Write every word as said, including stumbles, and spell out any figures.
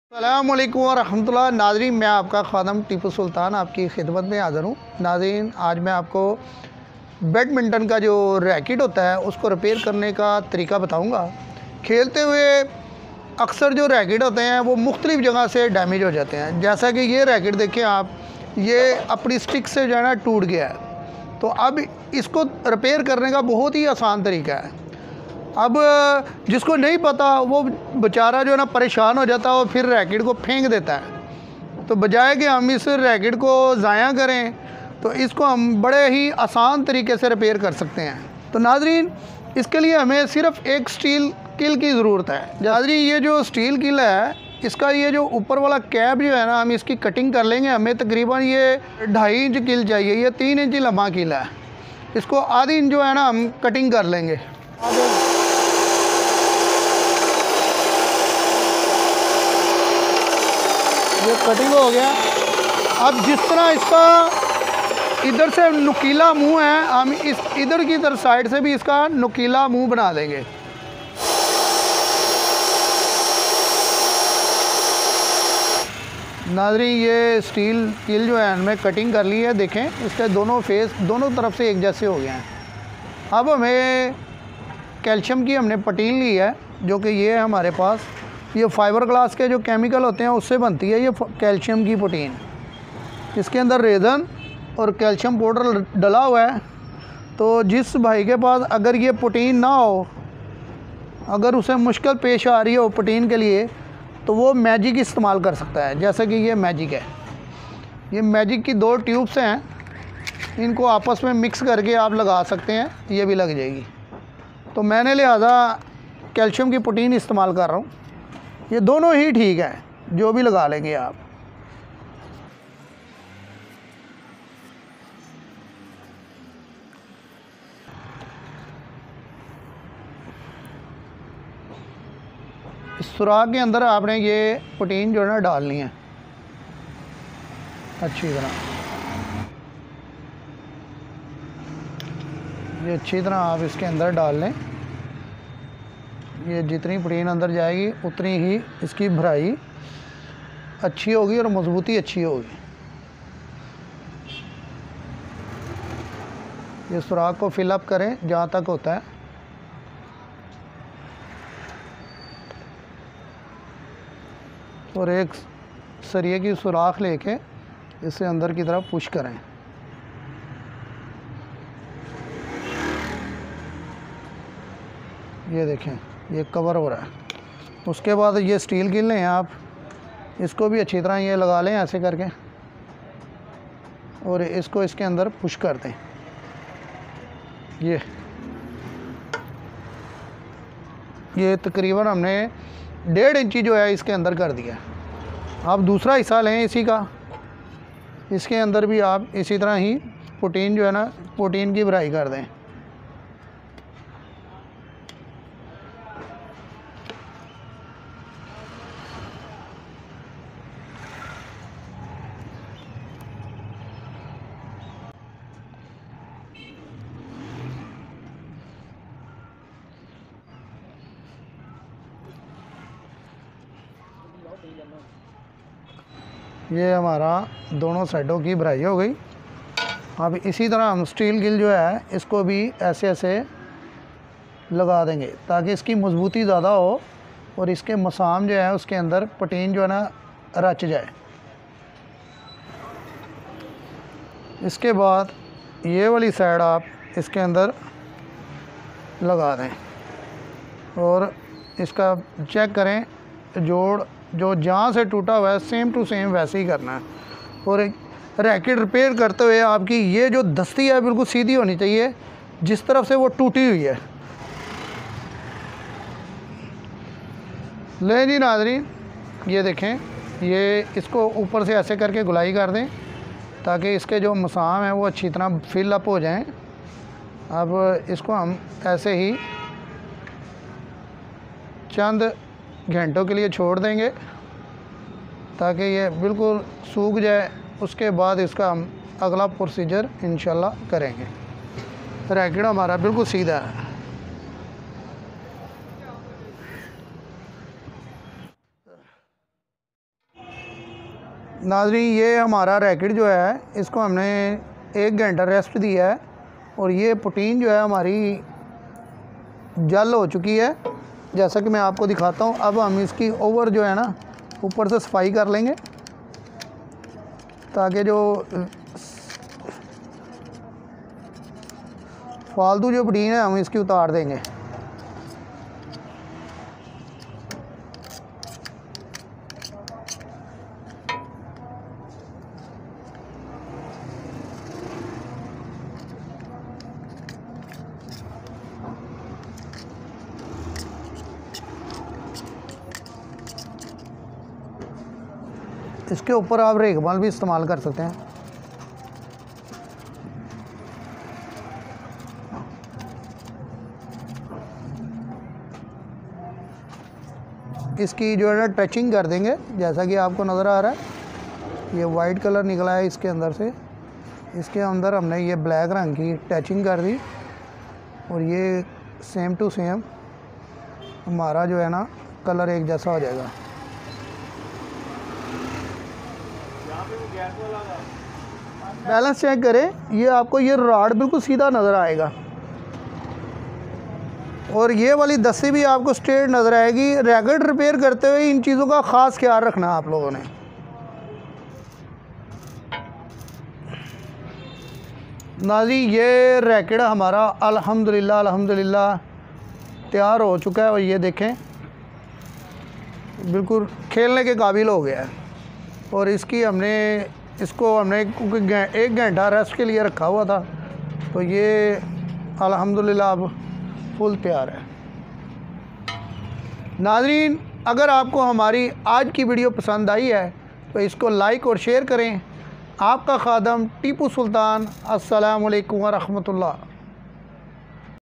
अस्सलामुअलैकुम वरहमतुल्लाह। नाज़रीन, मैं आपका ख़ादम टीपू सुल्तान आपकी खिदमत में हाज़िर हूँ। नाज़रीन, आज मैं आपको बैडमिंटन का जो रैकेट होता है उसको रिपेयर करने का तरीका बताऊँगा। खेलते हुए अक्सर जो रैकेट होते हैं वो मुख्तलिफ़ जगह से डैमेज हो जाते हैं। जैसा कि ये रैकेट देखें आप, ये अपनी स्टिक से जो है ना टूट गया है। तो अब इसको रिपेयर करने का बहुत ही आसान तरीका है। अब जिसको नहीं पता वो बेचारा जो है ना परेशान हो जाता है और फिर रैकेट को फेंक देता है। तो बजाय कि हम इस रैकेट को ज़ाया करें तो इसको हम बड़े ही आसान तरीके से रिपेयर कर सकते हैं। तो नाज़रीन, इसके लिए हमें सिर्फ़ एक स्टील किल की ज़रूरत है। नाज़रीन, ये जो स्टील किल है, इसका ये जो ऊपर वाला कैप जो है ना, हम इसकी कटिंग कर लेंगे। हमें तकरीबन ये ढाई इंच किल चाहिए। ये तीन इंच लंबा किल है। इसको आधी इंच जो है ना हम कटिंग कर लेंगे। ये कटिंग हो गया। अब जिस तरह इसका इधर से नुकीला मुंह है, हम इस इधर की तरफ साइड से भी इसका नुकीला मुंह बना देंगे। नाज़रीन, ये स्टील किल जो है हमें कटिंग कर ली है। देखें, इसके दोनों फेस दोनों तरफ से एक जैसे हो गए हैं। अब हमें कैल्शियम की हमने पटीन ली है, जो कि ये है हमारे पास। ये फाइबर ग्लास के जो केमिकल होते हैं उससे बनती है ये कैल्शियम की प्रोटीन। इसके अंदर रेज़न और कैल्शियम पाउडर डला हुआ है। तो जिस भाई के पास अगर ये प्रोटीन ना हो, अगर उसे मुश्किल पेश आ रही हो प्रोटीन के लिए, तो वो मैजिक इस्तेमाल कर सकता है। जैसे कि ये मैजिक है। ये मैजिक की दो ट्यूब्स हैं, इनको आपस में मिक्स करके आप लगा सकते हैं, ये भी लग जाएगी। तो मैंने लिहाजा कैल्शियम की प्रोटीन इस्तेमाल कर रहा हूँ। ये दोनों ही ठीक है, जो भी लगा लेंगे आप। इस सुराख के अंदर आपने ये प्रोटीन जो है ना डालनी है अच्छी तरह। ये अच्छी तरह आप इसके अंदर डाल लें। ये जितनी प्रोटीन अंदर जाएगी उतनी ही इसकी भराई अच्छी होगी और मजबूती अच्छी होगी। ये सुराख को फिलअप करें जहाँ तक होता है। और एक सरिये की सुराख लेके इसे अंदर की तरफ पुश करें। ये देखें, ये कवर हो रहा है। उसके बाद ये स्टील किल लें आप, इसको भी अच्छी तरह ये लगा लें ऐसे करके, और इसको इसके अंदर पुश कर दें। ये ये तकरीबन हमने डेढ़ इंची जो है इसके अंदर कर दिया। आप दूसरा हिस्सा लें इसी का, इसके अंदर भी आप इसी तरह ही प्रोटीन जो है ना प्रोटीन की भराई कर दें। ये हमारा दोनों साइडों की भराई हो गई। अब इसी तरह हम स्टील किल जो है इसको भी ऐसे ऐसे लगा देंगे ताकि इसकी मजबूती ज़्यादा हो और इसके मसाम जो है उसके अंदर प्रोटीन जो है ना रच जाए। इसके बाद ये वाली साइड आप इसके अंदर लगा दें और इसका चेक करें, जोड़ जो जहाँ से टूटा हुआ है सेम टू सेम वैसे ही करना है। और एक रैकेट रिपेयर करते हुए आपकी ये जो दस्ती है बिल्कुल सीधी होनी चाहिए जिस तरफ से वो टूटी हुई है। ले जी नाज़रीन, ये देखें, ये इसको ऊपर से ऐसे करके गुलाई कर दें ताकि इसके जो मसाम हैं वो अच्छी तरह फिल अप हो जाएं। अब इसको हम ऐसे ही चंद घंटों के लिए छोड़ देंगे ताकि ये बिल्कुल सूख जाए। उसके बाद इसका हम अगला प्रोसीजर इंशाल्लाह करेंगे। रैकेट हमारा बिल्कुल सीधा है। नाज़रीन ये हमारा रैकेट जो है इसको हमने एक घंटा रेस्ट दिया है और ये पुटीन जो है हमारी जल हो चुकी है, जैसा कि मैं आपको दिखाता हूँ। अब हम इसकी ओवर जो है ना ऊपर से सफाई कर लेंगे ताकि जो फालतू जो पुटीन है हम इसकी उतार देंगे। इसके ऊपर आप रेगमाल भी इस्तेमाल कर सकते हैं। इसकी जो है ना टचिंग कर देंगे, जैसा कि आपको नज़र आ रहा है ये वाइट कलर निकला है इसके अंदर से। इसके अंदर हमने ये ब्लैक रंग की टचिंग कर दी और ये सेम टू सेम हमारा जो है ना कलर एक जैसा हो जाएगा। बैलेंस चेक करें, ये आपको ये रॉड बिल्कुल सीधा नज़र आएगा और ये वाली दस्सी भी आपको स्ट्रेट नज़र आएगी। रैकेट रिपेयर करते हुए इन चीज़ों का ख़ास ख्याल रखना आप लोगों ने। नाज़ी ये रैकेट हमारा अल्हम्दुलिल्लाह अल्हम्दुलिल्लाह तैयार हो चुका है और ये देखें बिल्कुल खेलने के काबिल हो गया है। और इसकी हमने इसको हमने एक घंटा रेस्ट के लिए रखा हुआ था, तो ये अल्हम्दुलिल्लाह अब फुल तैयार है। नाज़रीन अगर आपको हमारी आज की वीडियो पसंद आई है तो इसको लाइक और शेयर करें। आपका खादम टीपू सुल्तान, अस्सलामु अलैकुम व रहमतुल्लाह।